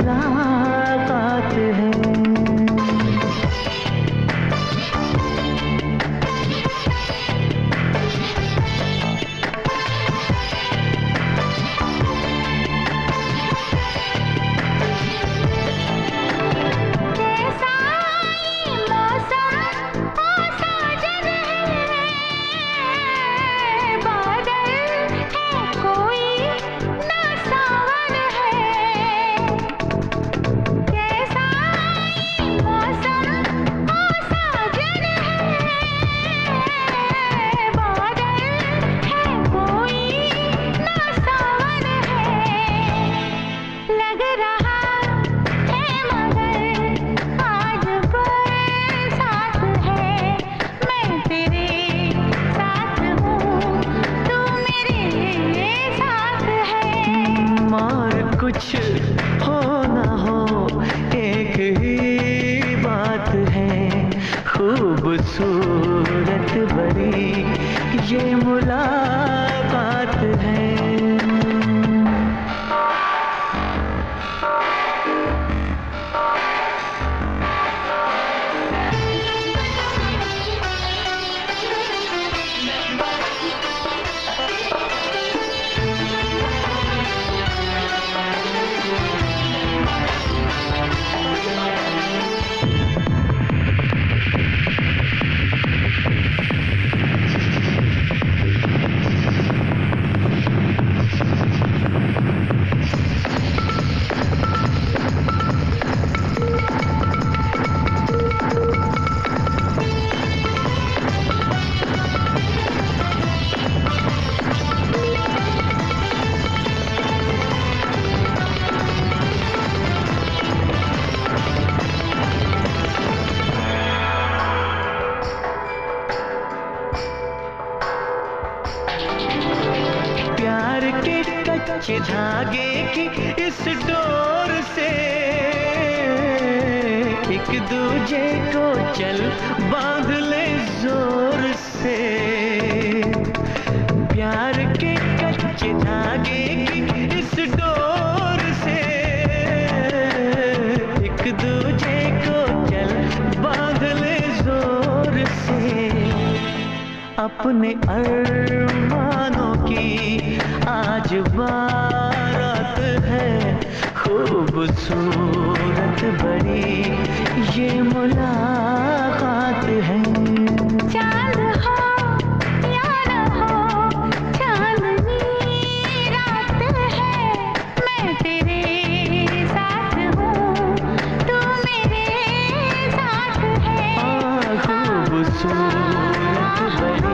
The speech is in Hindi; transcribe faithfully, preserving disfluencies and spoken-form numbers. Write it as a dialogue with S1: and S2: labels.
S1: मुलाकात है। कुछ हो ना हो एक ही बात है, खूबसूरत बड़ी ये मुलाकात है। प्यार के कच्चे धागे की इस डोर से एक दूजे को चल बांध ले जोर से। प्यार के कच्चे धागे की इस डोर से एक दूजे को चल बांध ले जोर से। अपने अरमानों की आज बारात है, खूबसूरत बड़ी ये मुलाकात है।
S2: चांद हो या न हो चांदनी रात है, मैं तेरे साथ हूँ तू मेरे साथ है।
S1: खूबसूरत बड़ी